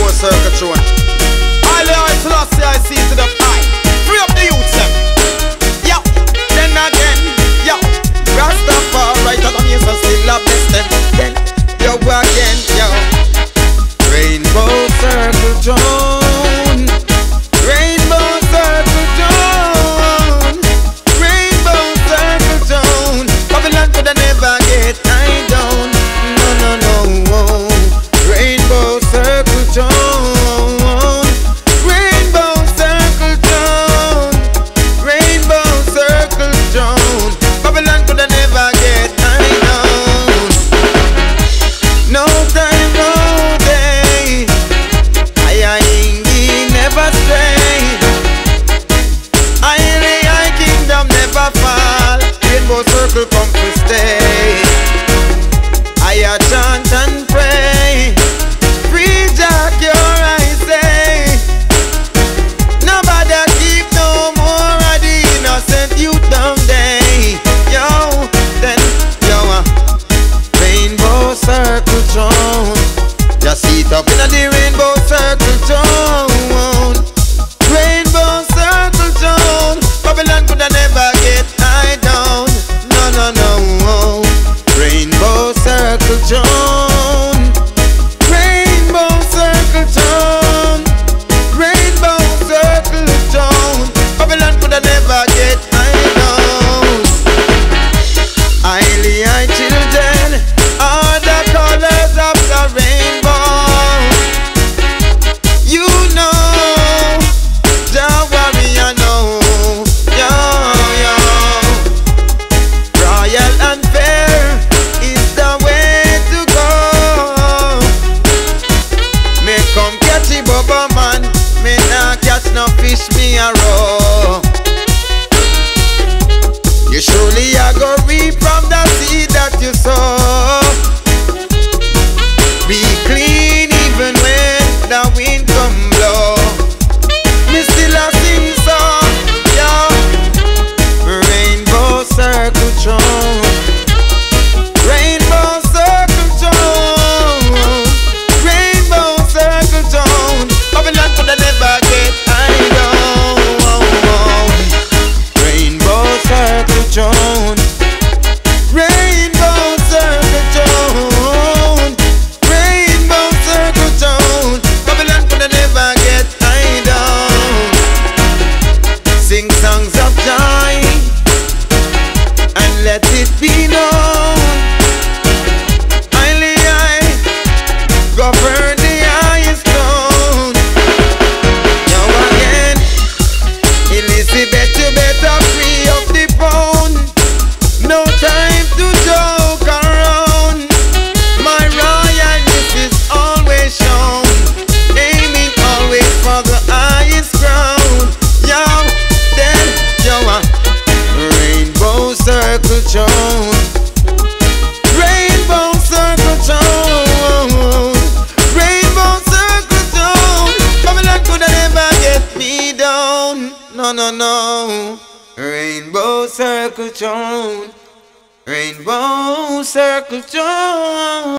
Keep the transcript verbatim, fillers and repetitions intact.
Rainbow Circle throne. All the eyes lost, I see to the eye. Free up the youth, them. Yo, then again, yo. Rastafari, right on the music, still a bless them. Then, yo, again, yo. Rainbow Circle throne. Rainbow Circle throne. Rainbow Circle throne. Babylon could never get tied down. No, no, no. Rainbow Circle throne. Rainbow Circle throne. Rainbow Circle throne. Babylon could never get tied down. No time, no day. I ain't never stray. I ain't I kingdom never fall. Rainbow Circle come to stay. I a chant and pray. Free Jack, your I say. Nobody keep no more of the innocent youth down there. Yo, then, yo, uh, Rainbow Circle throne. Just sit up in the Rainbow Circle throne. Rainbow Circle throne. Babylon could never get tied down. No, no, no. Rainbow Circle throne. Rainbow Circle throne. Rainbow Circle throne. Babylon could never get tied down. Highly high children are the colors of the rainbow. You know, Jah warrior know. Yo, yo. Royal and fair is the way to go. Me come catch the bubble man. Me nah catch no fish, me a row. You surely a go reap from the seed that you sow. Be clean even when the wind come blow. Me still a sing song, yeah. Rainbow Circle throne. Rainbow Circle throne. Rainbow Circle throne. Babylon could never get tied down. Rainbow Circle throne. Rainbow Circle throne. Rainbow Circle throne. Babylon could never get tied down. Sing songs of joy and let it be known. Highly high, govern the highest throne. Now again, Elizabeth, you better free up the bone. No time to joke around. My royalness is always shown, aiming always for the highest ground. Yo, then, yo, uh, Rainbow Circle throne. Rainbow Circle throne. Rainbow Circle throne. Babylon could never get me down. No, no, no. Rainbow Circle throne. Rainbow Circle throne.